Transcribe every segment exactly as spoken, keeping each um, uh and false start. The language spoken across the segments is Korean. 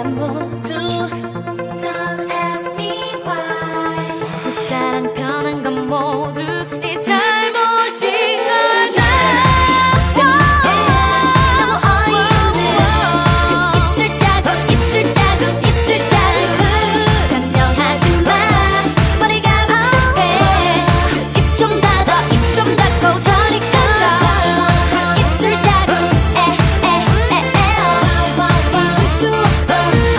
모두 Don't ask me why 내 사랑 변한 건 모두 네 잘못인 걸 너무 어이없는 입술자국 입술자국 입술자국 변명하지마 머리가 복잡해 입 좀 닫아 입 좀 닫고 저리 꺼져 입술자국 잊을 수 없어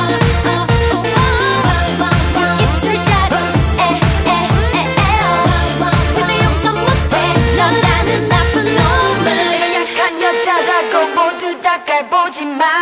입술자국 절대 용서 못해 넌 나는 나쁜 놈을 약한 여자라고 모두 다 깔보지마